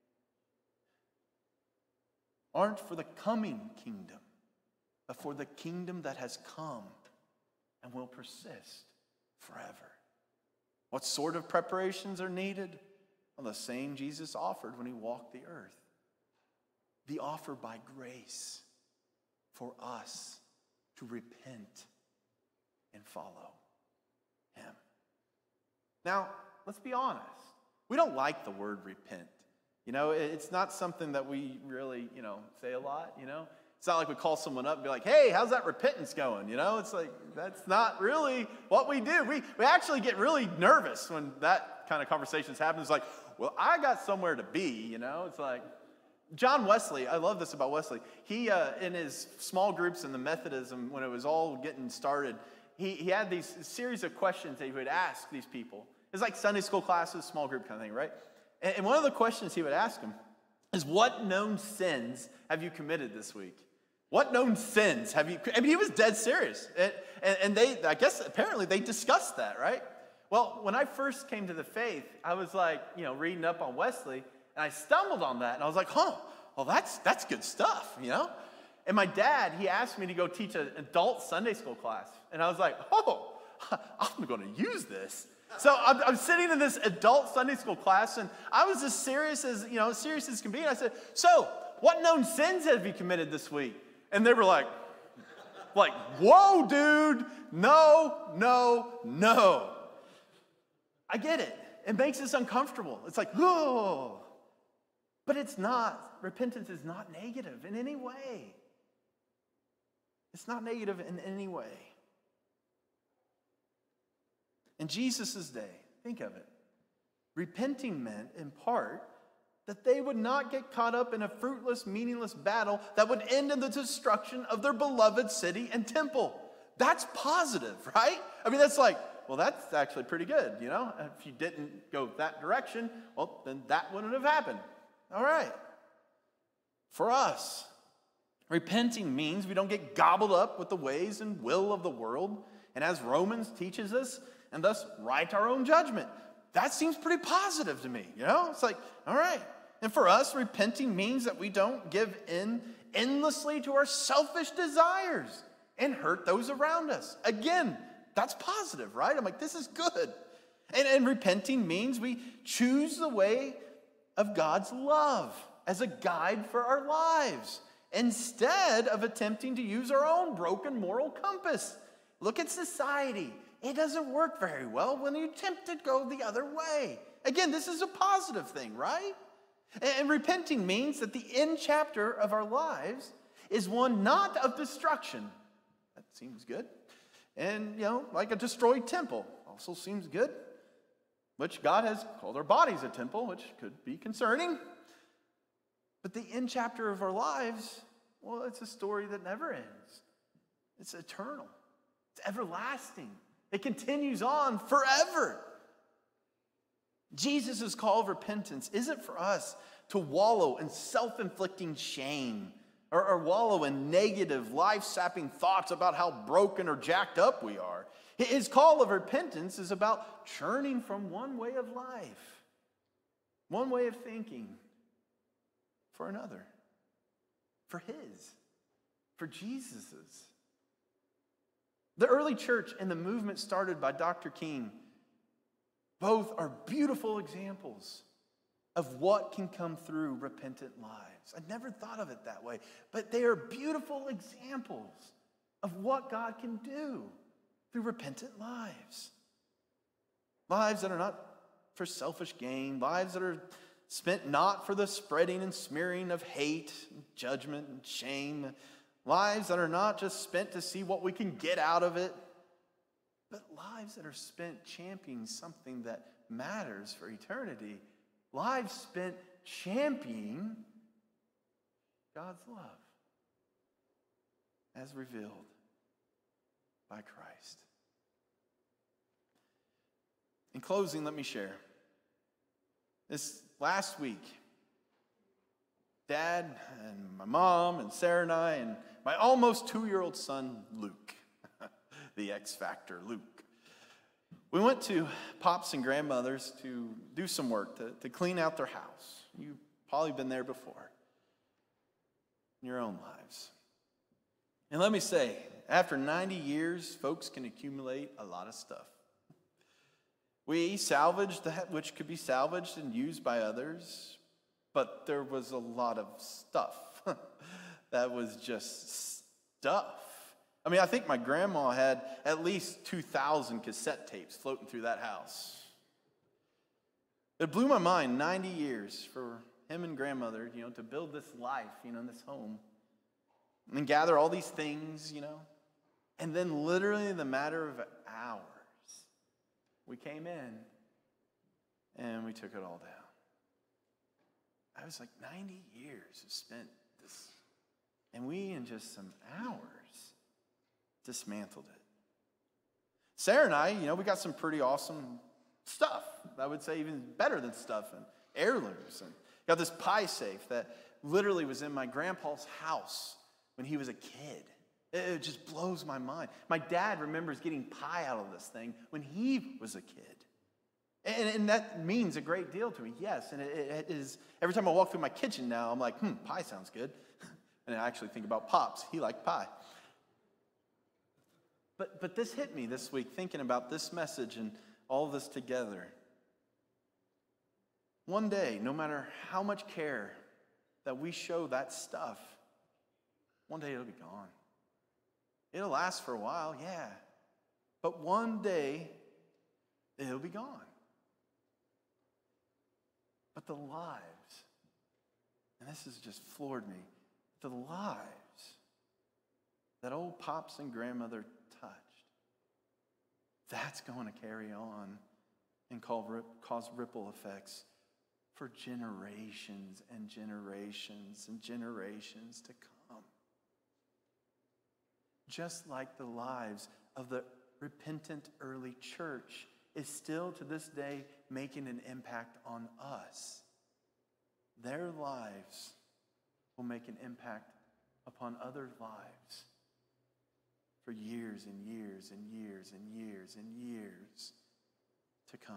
aren't for the coming kingdom, but for the kingdom that has come and will persist forever. What sort of preparations are needed? Well, the same Jesus offered when he walked the earth. The offer by grace for us to repent and follow him. Now, let's be honest. We don't like the word repent. You know, it's not something that we really, you know, say a lot, you know. It's not like we call someone up and be like, hey, how's that repentance going? You know, it's like, that's not really what we do. We, we actually get really nervous when that kind of conversations happen. It's like, well, I got somewhere to be, you know. It's like, John Wesley, I love this about Wesley. He, uh, in his small groups in the Methodism, when it was all getting started, he, he had these series of questions that he would ask these people. It's like Sunday school classes, small group kind of thing, right? And, and one of the questions he would ask them is, what known sins have you committed this week? What known sins have you, I mean, he was dead serious. And, and, and they, I guess, apparently they discussed that, right? Well, when I first came to the faith, I was like, you know, reading up on Wesley, and I stumbled on that, and I was like, huh, well, that's, that's good stuff, you know? And my dad, he asked me to go teach an adult Sunday school class. And I was like, oh, I'm going to use this. So I'm, I'm sitting in this adult Sunday school class, and I was as serious as, you know, as serious as can be. And I said, so what known sins have you committed this week? And they were like, like, whoa, dude, no, no, no. I get it. It makes us uncomfortable. It's like, whoa. But it's not. Repentance is not negative in any way. It's not negative in any way. In Jesus' day, think of it. Repenting meant, in part, that they would not get caught up in a fruitless, meaningless battle that would end in the destruction of their beloved city and temple. That's positive, right? I mean, that's like, well, that's actually pretty good, you know? If you didn't go that direction, well, then that wouldn't have happened. All right. For us, repenting means we don't get gobbled up with the ways and will of the world, and as Romans teaches us, and thus write our own judgment. That seems pretty positive to me, you know? It's like, all right. And for us, repenting means that we don't give in endlessly to our selfish desires and hurt those around us. Again, that's positive, right? I'm like, this is good. And, and repenting means we choose the way of God's love as a guide for our lives instead of attempting to use our own broken moral compass. Look at society. It doesn't work very well when you attempt to go the other way. Again, this is a positive thing, right? And, and repenting means that the end chapter of our lives is one not of destruction. That seems good. And, you know, like a destroyed temple also seems good, which God has called our bodies a temple, which could be concerning. But the end chapter of our lives, well, it's a story that never ends. It's eternal. It's everlasting. It continues on forever. Jesus' call of repentance isn't for us to wallow in self-inflicting shame or, or wallow in negative, life-sapping thoughts about how broken or jacked up we are. His call of repentance is about churning from one way of life, one way of thinking, for another, for his, for Jesus's. The early church and the movement started by Doctor King both are beautiful examples of what can come through repentant lives. I never thought of it that way, but they are beautiful examples of what God can do through repentant lives. Lives that are not for selfish gain, lives that are spent not for the spreading and smearing of hate, and judgment, and shame, lives that are not just spent to see what we can get out of it, but lives that are spent championing something that matters for eternity. Lives spent championing God's love as revealed by Christ. In closing, let me share. This last week, Dad and my mom and Sarah and I and my almost two-year-old son, Luke, the X Factor, Luke. We went to Pop's and Grandmother's to do some work, to, to clean out their house. You've probably been there before in your own lives. And let me say, after ninety years, folks can accumulate a lot of stuff. We salvaged that which could be salvaged and used by others, but there was a lot of stuff that was just stuff. I mean, I think my grandma had at least two thousand cassette tapes floating through that house. It blew my mind, ninety years for him and grandmother, you know, to build this life, you know, in this home, and gather all these things, you know. And then literally in the matter of hours, we came in and we took it all down. I was like, ninety years have spent this. And we, in just some hours, dismantled it. Sarah and I, you know, we got some pretty awesome stuff. I would say even better than stuff, and heirlooms. And got this pie safe that literally was in my grandpa's house when he was a kid. It just blows my mind. My dad remembers getting pie out of this thing when he was a kid. And, and that means a great deal to me, yes. And it, it is, every time I walk through my kitchen now, I'm like, hmm, pie sounds good. And I actually think about Pops. He liked pie. But, but this hit me this week, thinking about this message and all of this together. One day, no matter how much care that we show that stuff, one day it'll be gone. It'll last for a while, yeah. But one day, it'll be gone. But the lives, and this has just floored me, the lives that old Pops and Grandmother touched, that's going to carry on and cause ripple effects for generations and generations and generations to come. Just like the lives of the repentant early church is still to this day making an impact on us. Their lives will make an impact upon other lives for years and years and years and years and years to come.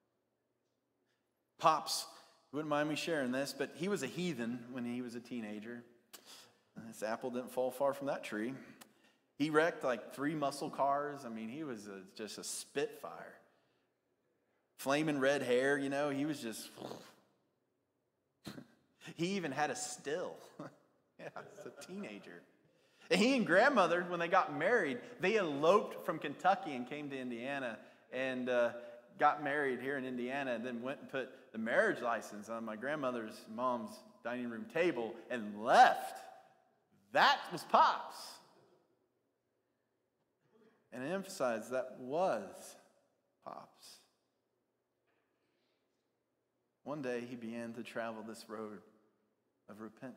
Pops, you wouldn't mind me sharing this, but he was a heathen when he was a teenager. This apple didn't fall far from that tree. He wrecked like three muscle cars. I mean, he was a, just a spitfire. Flaming red hair, you know, he was just... He even had a still. Yeah, as a teenager. And he and grandmother, when they got married, they eloped from Kentucky and came to Indiana and uh, got married here in Indiana, and then went and put the marriage license on my grandmother's mom's dining room table and left. That was Pops. And I emphasize that was Pops. One day he began to travel this road of repentance.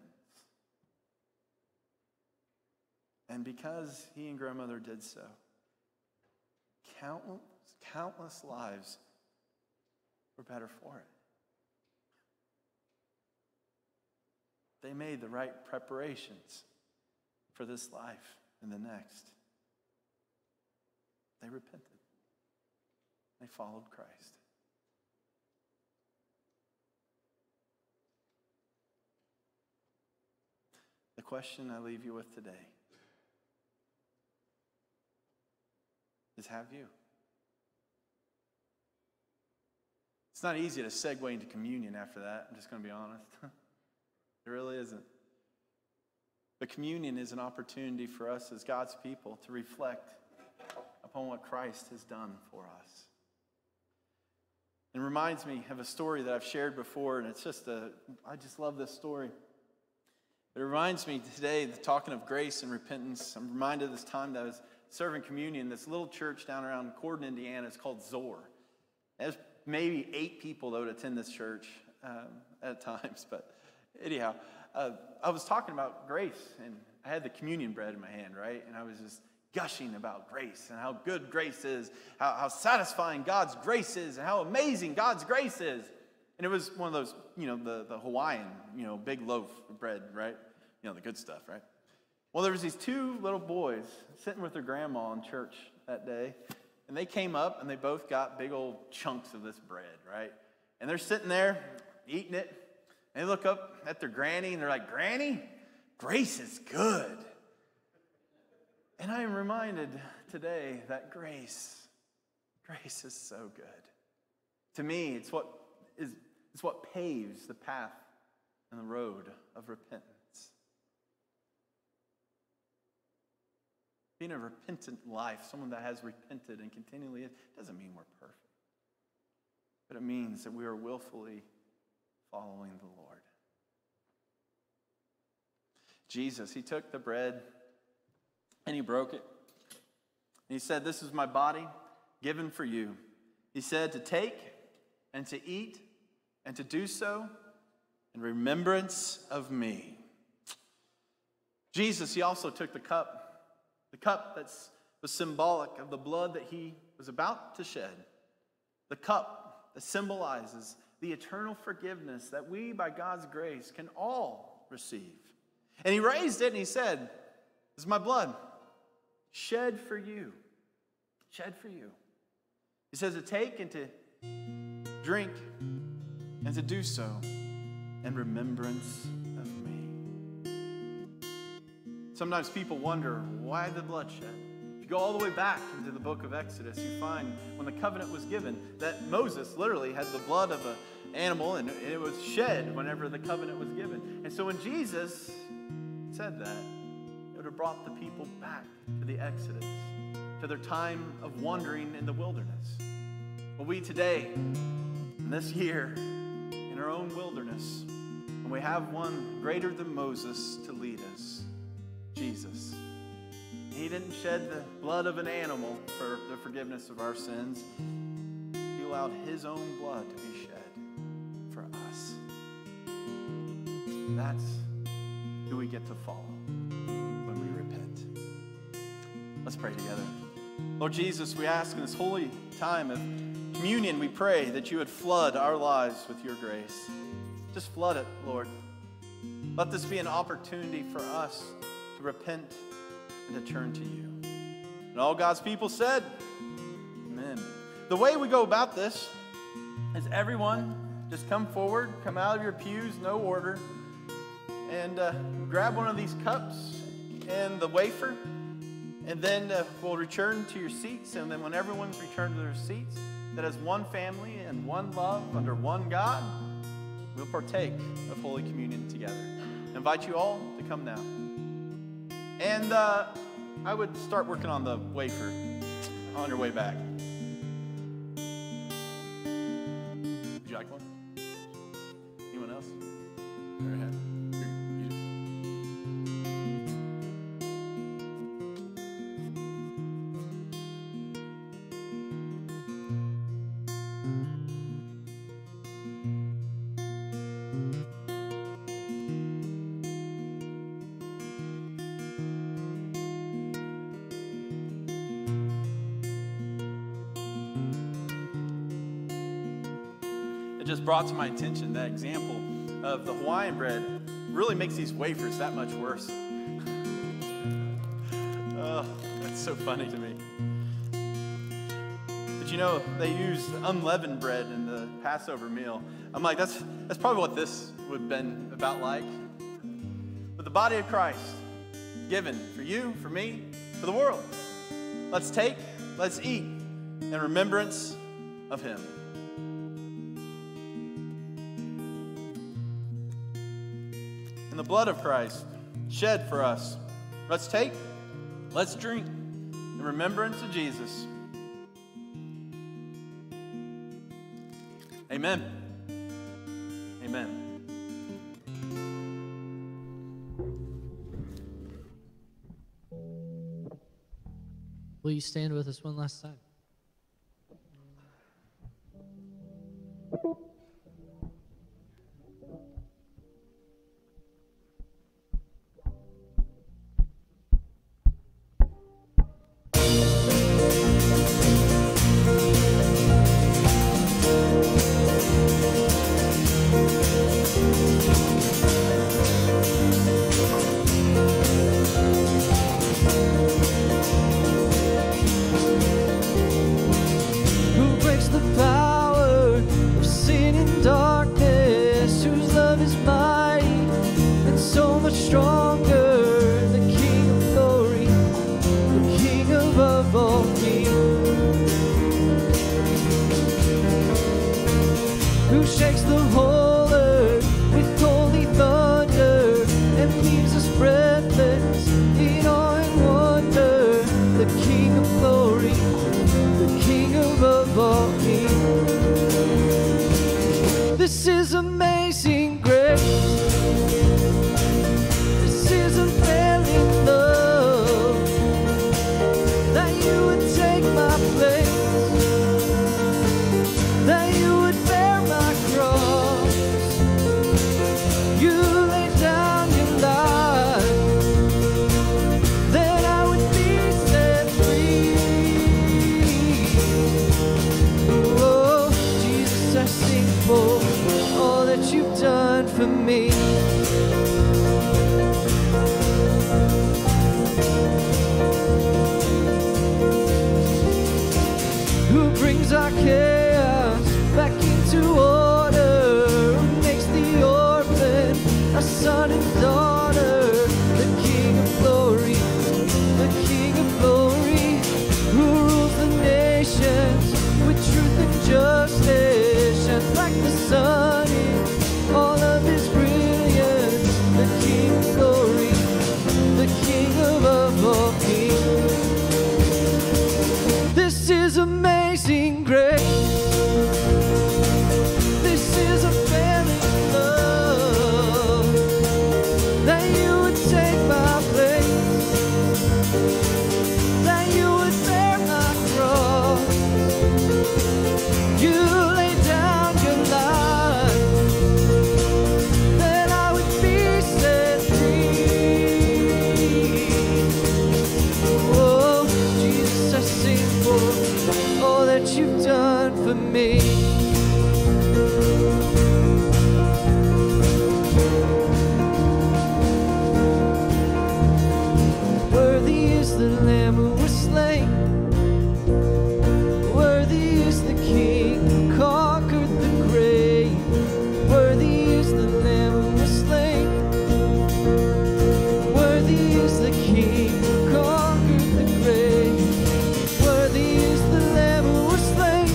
And because he and grandmother did so, countless, countless lives were better for it. They made the right preparations for this life and the next. They repented. They followed Christ. The question I leave you with today is, have you? It's not easy to segue into communion after that, I'm just going to be honest. It really isn't. But communion is an opportunity for us as God's people to reflect upon what Christ has done for us. It reminds me of a story that I've shared before, and it's just a, I just love this story. It reminds me today, talking of grace and repentance, I'm reminded of this time that I was serving communion in this little church down around Corden, Indiana. It's called Zor. There's maybe eight people that would attend this church um, at times, but anyhow, uh, I was talking about grace, and I had the communion bread in my hand, right? And I was just gushing about grace and how good grace is, how, how satisfying God's grace is, and how amazing God's grace is. And it was one of those, you know, the, the Hawaiian, you know, big loaf of bread, right? You know, the good stuff, right? Well, there was these two little boys sitting with their grandma in church that day, and they came up and they both got big old chunks of this bread, right? And they're sitting there eating it, and they look up at their granny and they're like, "Granny, grace is good." And I am reminded today that grace, grace is so good. To me, it's what is it's what paves the path and the road of repentance. Being a repentant life, someone that has repented and continually is, doesn't mean we're perfect. But it means that we are willfully following the Lord. Jesus, he took the bread and he broke it. And he said, "This is my body given for you." He said to take and to eat and to do so in remembrance of me. Jesus, he also took the cup. The cup that was symbolic of the blood that he was about to shed. The cup that symbolizes the eternal forgiveness that we, by God's grace, can all receive. And he raised it and he said, "This is my blood, shed for you." Shed for you. He says to take and to drink and to do so in remembrance of me. Sometimes people wonder, why the bloodshed? If you go all the way back into the book of Exodus, you find when the covenant was given that Moses literally had the blood of an animal and it was shed whenever the covenant was given. And so when Jesus said that, it would have brought the people back to the Exodus, to their time of wandering in the wilderness. Well, we today, in this year, in our own wilderness, and we have one greater than Moses to lead us, Jesus. He didn't shed the blood of an animal for the forgiveness of our sins. He allowed his own blood to be shed for us. That's who we get to follow when we repent. Let's pray together. Lord Jesus, we ask in this holy time of communion, we pray that you would flood our lives with your grace. Just flood it, Lord. Let this be an opportunity for us to repent and to turn to you. And all God's people said, amen. The way we go about this is everyone just come forward, come out of your pews, no order, and uh, grab one of these cups and the wafer, and then uh, we'll return to your seats, and then when everyone's returned to their seats, that as one family and one love under one God, we'll partake of Holy Communion together. I invite you all to come now. And uh, I would start working on the wafer on your way back. Would you like one? Anyone else? Go ahead. It just brought to my attention that example of the Hawaiian bread really makes these wafers that much worse. Oh, that's so funny to me. But you know, they used unleavened bread in the Passover meal. I'm like, that's that's probably what this would have been about like. But the body of Christ, given for you, for me, for the world. Let's take, let's eat in remembrance of him. And the blood of Christ shed for us. Let's take, let's drink in remembrance of Jesus. Amen. Amen. Will you stand with us one last time? is amazing grace. This is unfailing love, that you would take my place, that you would bear my cross. You laid down your life, that I would be set free. Oh, Jesus, I sing for all that you've done for me. Who brings our chaos back into order, who makes the orphan a son and daughter, the King of glory, the King of glory, who rules the nations with truth and justice, shines like the sun in all of his brilliance, the King of glory, the King of all kings. This is amazing grace. This is unfailing love, that you would take my place, that you would bear my cross. You laid down your life, that I would be set free. Oh, Jesus, I sing for all that you've done for me. Worthy is the Lamb who was slain. Worthy is the King who conquered the grave. Worthy is the Lamb who was slain. Worthy is the King who conquered the grave. Worthy is the Lamb who was slain.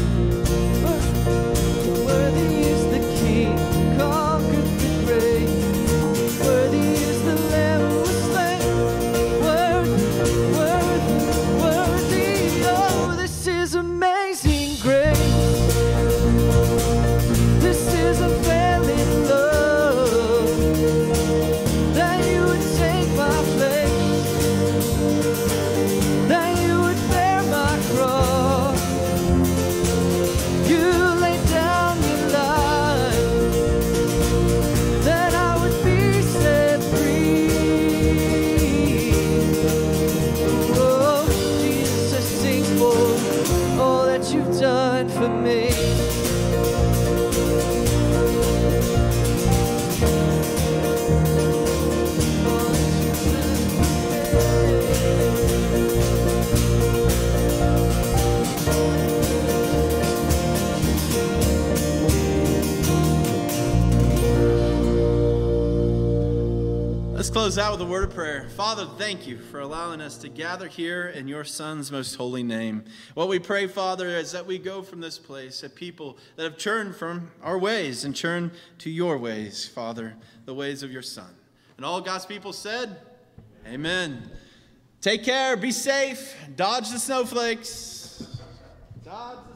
Wor- Worthy is the King who conquered the grave. Worthy is the Lamb who was slain. Worthy, worthy, worthy. Oh, this is amazing grace. This is unfailing love, that you would take my place, that you would bear my cross. You laid down your life, that I would be set free. Oh, Jesus, I sing for all that you've done for me. Let's close out with a word of prayer. Father, thank you for allowing us to gather here in your Son's most holy name. What we pray, Father, is that we go from this place a people that have turned from our ways and turned to your ways, Father, the ways of your Son. And all God's people said, amen. Take care, be safe, dodge the snowflakes. Dodge